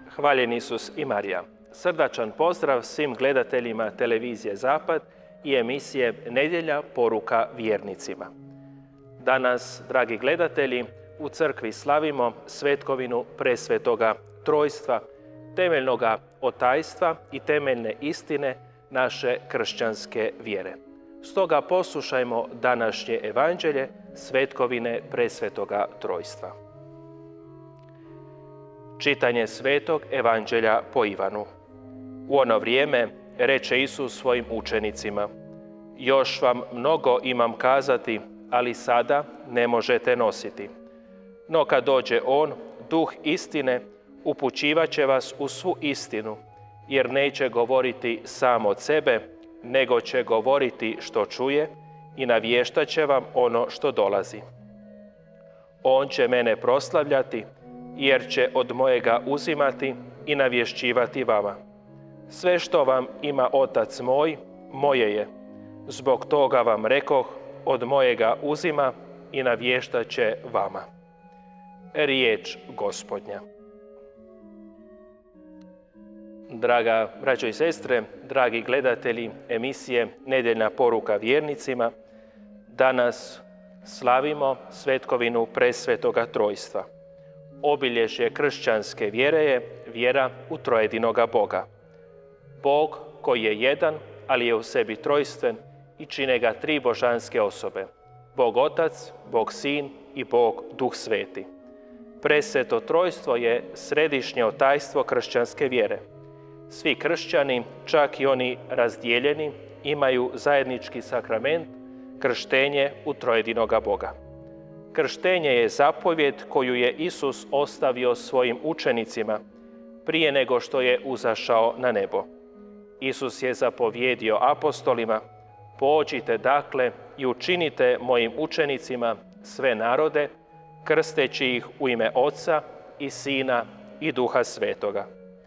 Hvaljen Isus i Marija. Srdačan pozdrav svim gledateljima televizije Zapad i emisije Nedjelja poruka vjernicima. Danas, dragi gledatelji, u crkvi slavimo svetkovinu presvetoga trojstva, temeljnoga otajstva i temeljne istine naše kršćanske vjere. Stoga poslušajmo današnje evanđelje svetkovine presvetoga trojstva. Čitanje svetog evanđelja po Ivanu. U ono vrijeme reče Isus svojim učenicima: još vam mnogo imam kazati, ali sada ne možete nositi. No kad dođe On, Duh istine, upućivat će vas u svu istinu, jer neće govoriti sam od sebe, nego će govoriti što čuje i navještat će vam ono što dolazi. On će mene proslavljati, jer će od mojega uzimati i navješćivati vama. Sve što vam ima Otac moj, moje je. Zbog toga vam rekoh, od mojega uzima i navještat će vama. Riječ Gospodnja. Draga braćo i sestre, dragi gledatelji emisije Nedjeljna poruka vjernicima, danas slavimo svetkovinu presvetoga trojstva. Obilježje kršćanske vjere je vjera u trojedinoga Boga. Bog koji je jedan, ali je u sebi trojstven i čine ga tri božanske osobe. Bog Otac, Bog Sin i Bog Duh Sveti. Presveto trojstvo je središnje otajstvo kršćanske vjere. Svi kršćani, čak i oni razdijeljeni, imaju zajednički sakrament, krštenje u trojedinoga Boga. Krštenje je zapovjed koju je Isus ostavio svojim učenicima prije nego što je uzašao na nebo. Isus je zapovjedio apostolima: pođite dakle i učinite mojim učenicima sve narode, krsteći ih u ime Oca i Sina i Duha Svetoga.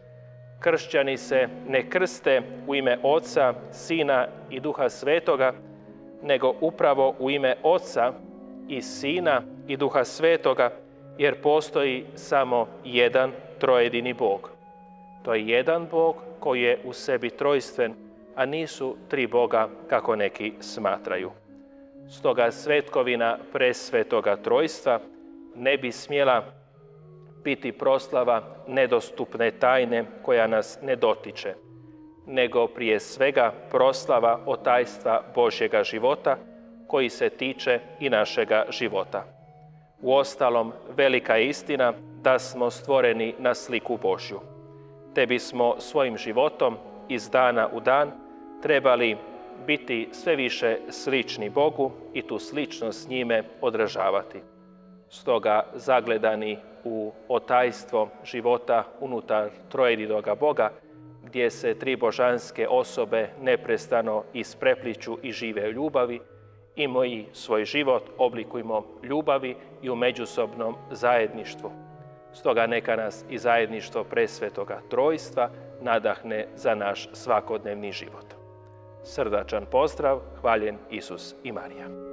Kršćani se ne krste u ime Oca, Sina i Duha Svetoga, nego upravo u ime Oca i Sina i Duha Svetoga, jer postoji samo jedan trojedini Bog. To je jedan Bog koji je u sebi trojstven, a nisu tri Boga kako neki smatraju. Stoga svetkovina presvetoga trojstva ne bi smjela biti proslava nedostupne tajne koja nas ne dotiče, nego prije svega proslava otajstva Božjega života koji se tiče i našega života. Uostalom, velika je istina da smo stvoreni na sliku Božju, te bismo svojim životom iz dana u dan trebali biti sve više slični Bogu i tu sličnost s njime odražavati. Stoga, zagledani u otajstvo života unutar trojedinoga Boga, gdje se tri božanske osobe neprestano isprepliću i žive u ljubavi, i mi svoj život oblikujemo ljubavi i u međusobnom zajedništvu. Stoga neka nas i zajedništvo presvetoga trojstva nadahne za naš svakodnevni život. Srdačan pozdrav, hvaljen Isus i Marija.